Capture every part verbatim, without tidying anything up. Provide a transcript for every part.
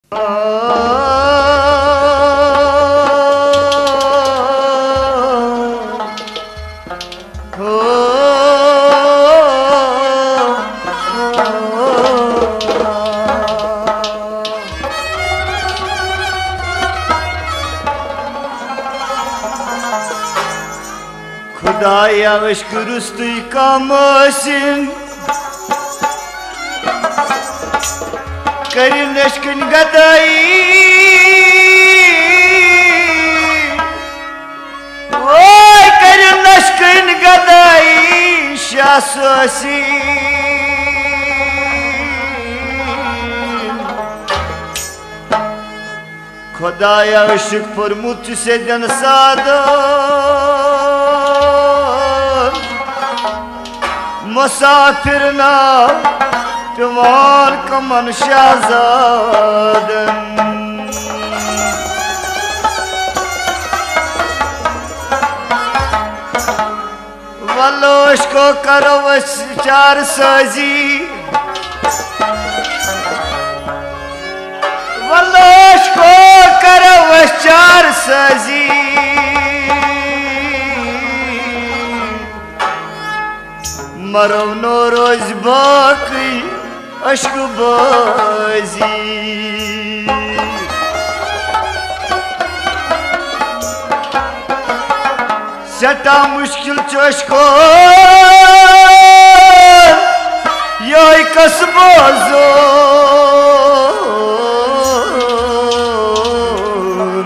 खुदाया अश्क रुस्तुई कामोसिन करिन अश्कन गदाई ओय करिन अश्कन गदाई शासोसी खुदाया अश्क फरमुत से जन सादो मुसाफिर ना जवान कमन शाहजादन वलोश को करो चार साजी वलोश को करो चार साजी मरो नो रोज बाकी अश्क बाजी सटा मुश्किल चश्को ये कसबो जोन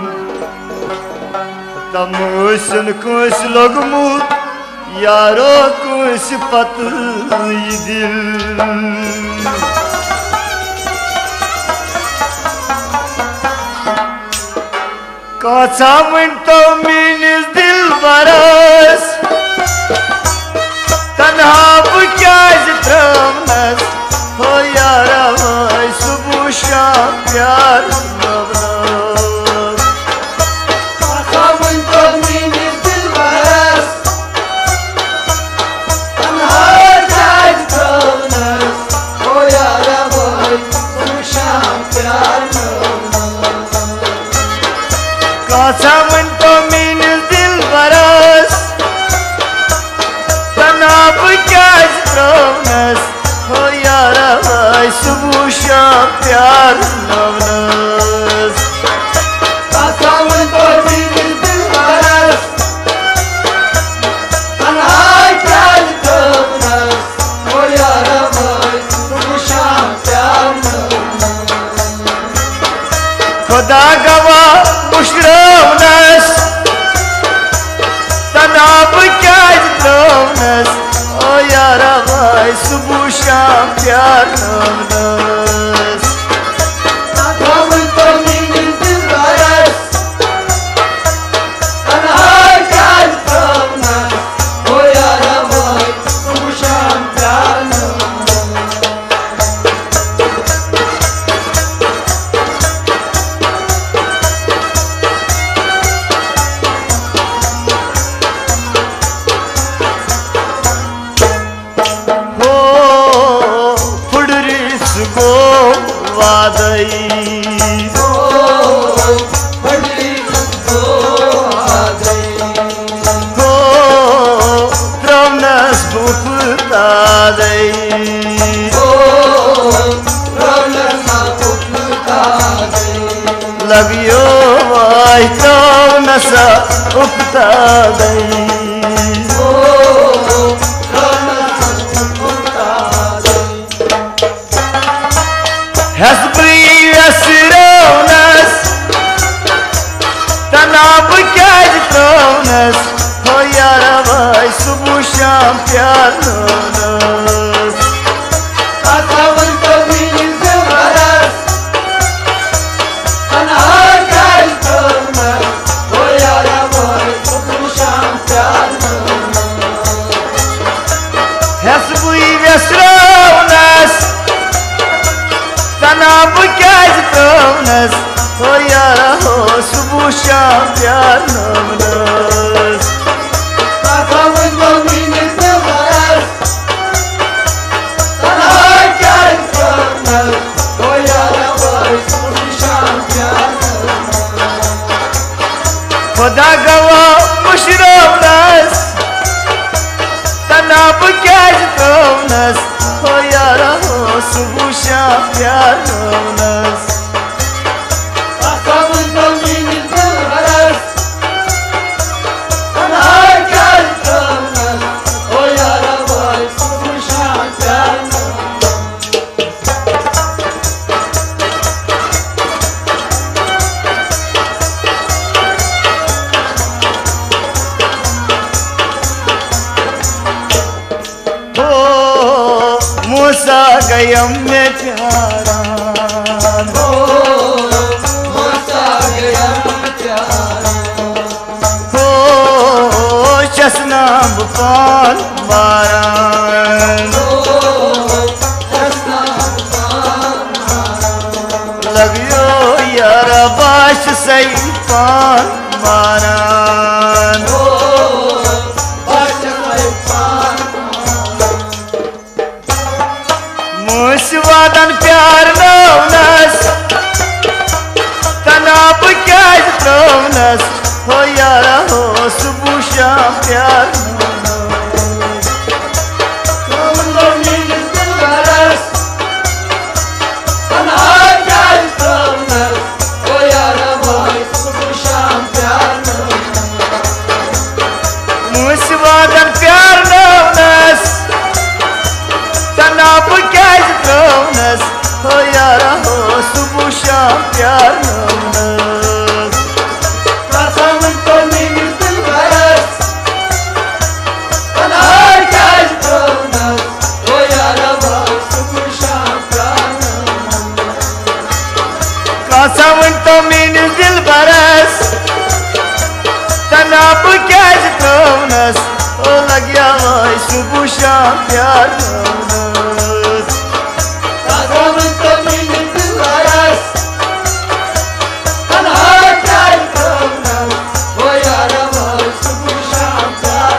तमुसन कुछ लोग मुत यारो कुछ पत दिल काचा मिनटो मीनिस दिल बरस तन्हा क्या त्रमनस हो यारा भाई सुबह शाम प्यार काचा मिनटो मीनिस दिल बरस तनाब क्या त्रमनस हो यारा भाई सुबह शाम प्यार नवनस काचा मिनटो मीनिस दिल बरस तनाब क्या त्रमनस हो यारा भाई सुबह शाम प्यार नवनस खुदा गवाह मुशरफनस तनाब क्या त्रमनस ओ यारा भाई सुबह शाम प्यार नवनस लगियो भाई तो नशा उपता गई हसबी असरोनस तनाब क्या त्रमनस हो यारा भाई सुबह शाम प्यार नवनस तनाब क्या त्रमनस हो यारा हो सुबह शाम प्यार नवनस तनाब क्या त्रमनस हो यारा भाई सुबह शाम खुदा गवाह मुशरफनस तनाब कैज तोनस हो यारा हो सुबह शाम प्यार होनस मूसा गयम में प्यारा हो मूसा गयम प्यारा हो चसनाब पान बारान हो चसनाब पान बारान लगियो यारा बाश सही पान बारान हो बाश सही पान मुसवादन प्यार नौनस तनाब कैज तौनस हो यारा हो सुबह शाम प्यार मुसवादन प्यार नौनस तनाब कैज तौनस हो यारा हो सुबह शाम प्यार नौनस कसम तो मेरी दिल बरस तन्हाई कैज तौनस हो यारा हो सुबह शाम प्यार कसम तो मेरी दिल बरस तनाब कैज तौनस ओ लगिया भाई सुबह शाम प्यार नौनस कसम तो मेरी दिल बरस तन्हाई कैज तौनस हो यारा हो सुबह शाम प्यार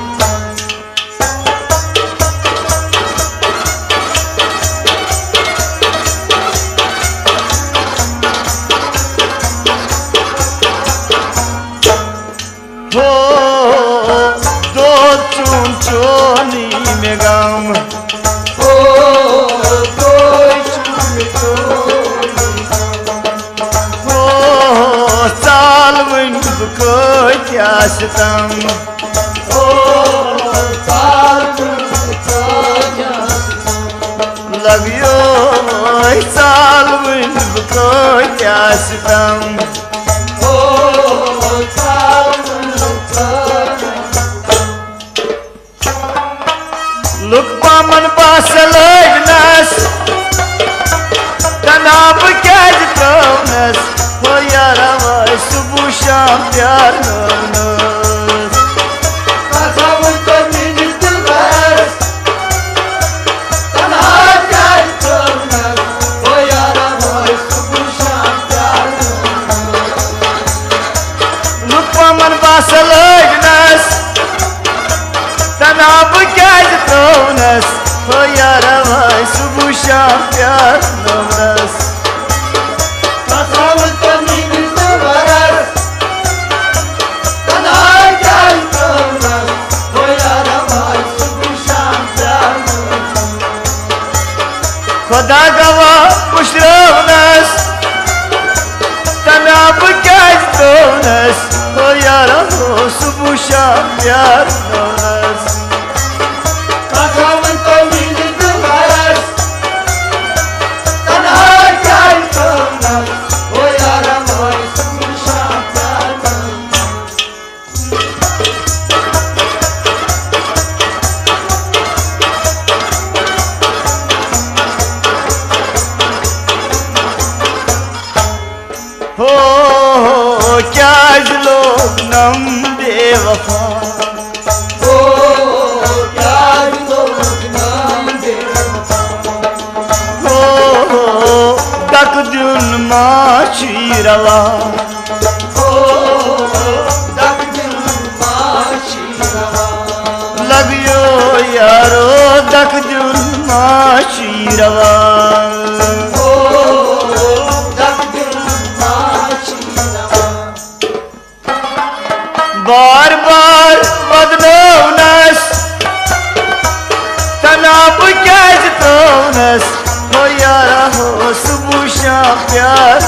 हो दो चून चोनी में गम हो दो चून चोनी हो साल वन को क्या सितम हो साल को क्या लगियो साल वन को क्या सितम हो साल लुकपा मन बासल नस तनाब कैज तौनस हो यारा भाई सुबह शाम प्यार नौनस कसम तो मेरी दिल बरस तन्हाई कैज तौनस हो यारा हो सुबह शाम प्यार लुकपा मन बासल नस तनाब कैज तौनस हो यारा भाई सुबह शाम प्यार नौनस कसम तो मेरी दिल बरस तन्हाई कैज तौनस हो यारा हो सुबह शाम प्यार खुदा गवाह मुशरफनस तनाब कैज तौनस हो यारा हो सुबह शाम प्यार नौनस कसम तो मेरी दिल बरस तन्हाई कैज तौनस हो यारा हो सुबह शाम प्यार हो क्या लोग नम बेवफा हो क्या लोग नाम बेवफा हो तक जुन माशी रवा हो तक दिल माशी रवा लगियो यारो तक जुन माशी रवा हो तक दिल माशी रवा प्यार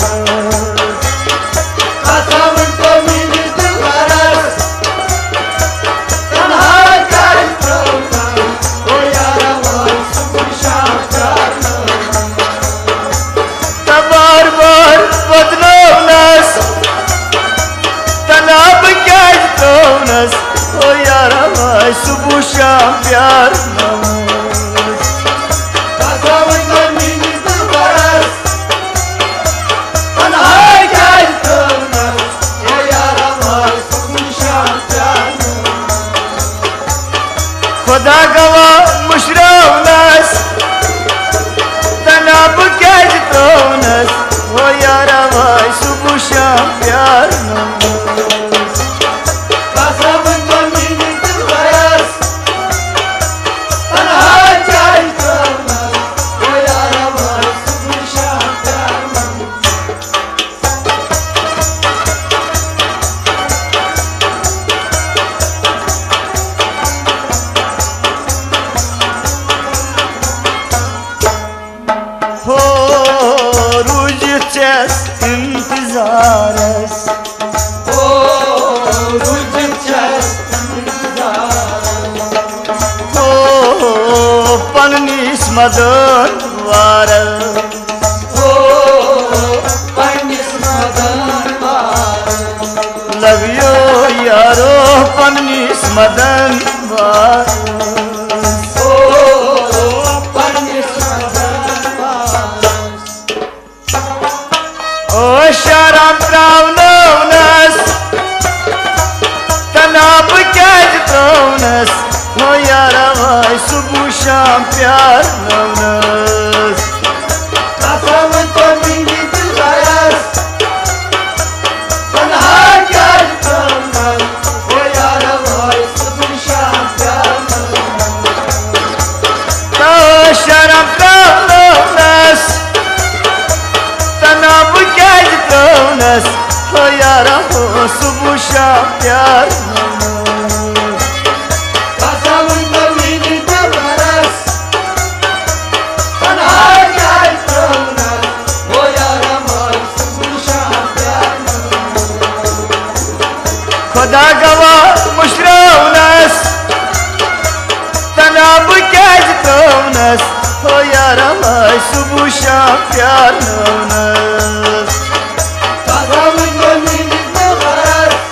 कसम तो मिली दिलबरस तन्हा काय तोनस ओ यारा मोय सुबह शाम प्यार बार बार बदलौनस तनाब क्या तोनस ओ यारा मोय सुबह शाम प्यार कसम तो मिली दिलबरस तन्हा काय तोनस ओ यारा मोय सुबह शाम प्यार खुदा गवा मुशरौनस तनाब क्या तोनस ओ यारा मोय सुबह शाम प्यार कसम तो मिली दिलबरस तन्हा काय तोनस ओ यारा मोय सुबह शाम प्यार हो रुज चेस इंतजारस ओ रुज चस हो पन्नीस मदन वारल ओ पंडित मदन बार लवियो यारो पन्नीस मदन वारल ओ पंडित मदन बार ओ शाराम प्रावनस तनाब क्या तोनस हो यारा भाई सुबह शाम प्यार नवनस कसम तो मिली दिलबरस तन्हा काय तोनस ओ यारा मोय सुबह शाम प्यार तो शाराम प्रावनस तनाब क्या तोनस हो यारा हो सुबह शाम प्यार कसम तो मिली दिलबरस तन्हा काय तोनस ओ यारा मोय सुबह शाम प्यार खुदा गवा मुशरौनस तनाब क्या तोनस हो यारा भाई सुबह शाम प्यार नवनस कसम तो मिली दिलबरस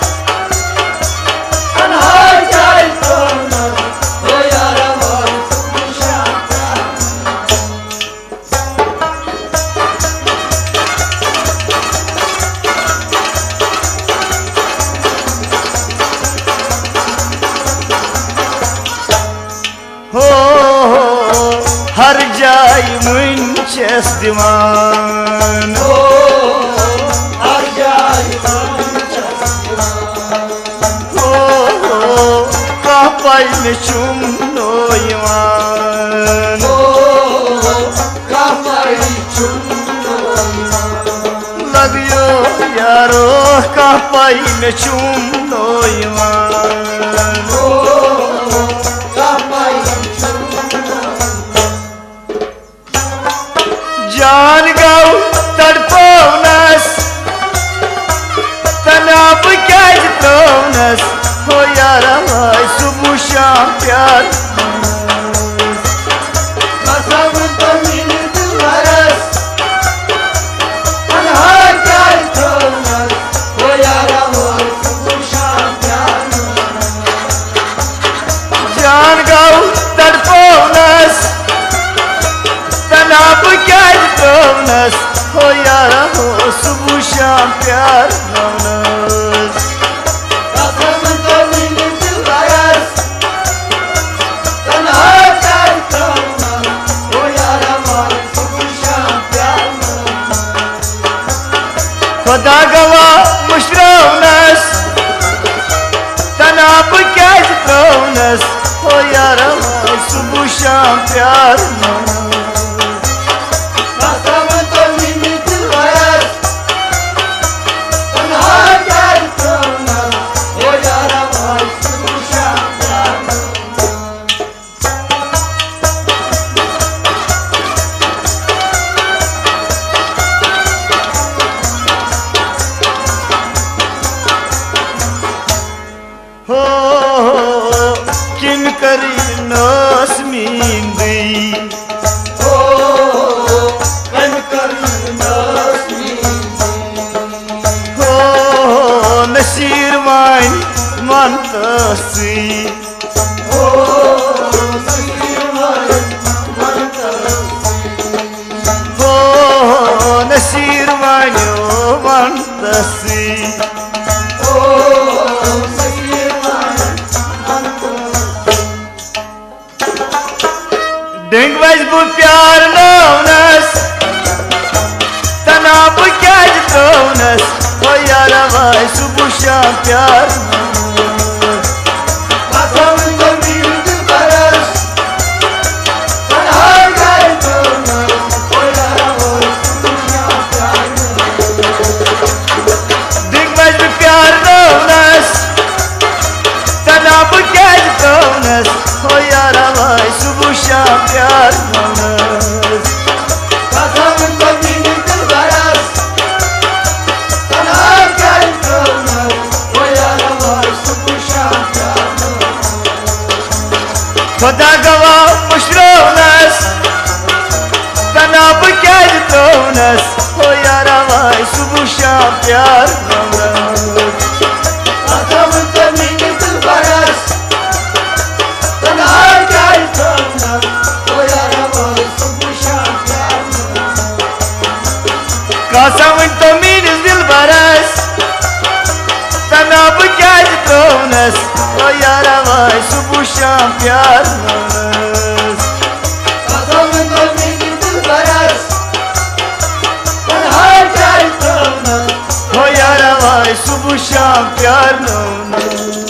तन्हा काय तोनस ओ यारा मोय सुबह शाम प्यार हो हर जाय मुंचस दिवान ओ हर जाय हो कापाई में चुम नो यवान ओ कापाई चुनो लगियो यारो कापाई में चुम नो यवान ओ कापाई चुनो जान गाँव तड़पौनस तनाब क्या तोनस हो यारा भाई सुबह शाम प्यार कसम तो मिली दिलबरस तन्हा काय तोनस ओ यारा मोय सुबह शाम प्यार जान गाँव तड़पौनस तनाब क्या तोनस हो यारा हो सुबह शाम प्यार नवनस कसम तो मिली दिलबरस तन्हा काय तोनस ओ यारा मोय सुबह शाम प्यार खुदा गवा मुशरौनस तनाब क्या तोनस हो यारा भाई सुबह शाम प्यार कसम तो मिली दिलबरस तन्हा काय तोनस ओ यारा मोय सुबह शाम प्यार करनोस मींदी ओ कम करनोस मींदी हो नशीर वाइन मनतसी ओ नशीर वाइन मनतसी हो नशीर वाइनो मनतसी Ding was bu pyar naunas Tanab kaj tonas O yara vai subu sham pyar Kasam ko mil baras Tanab kaj tonas O yara vai subu sham pyar Ding was bu pyar naunas Tanab kaj tonas O yara vai subu sham pyar naunas Kasam ko mil baras Tanab kaj tonas O yara vai subu sham pyar Khuda gava mushronas Tanab kaj tonas O yara vai subu sham pyar naunas Kasam ko mil baras Tanab kaj tonas O yara vai subu sham pyar Kasam to minis dil baras Tanab kaj tonas O yara vai subu sham pyar naunas Kasam ko mil baras Tanab kaj tonas O yara vai subu sham pyar naunas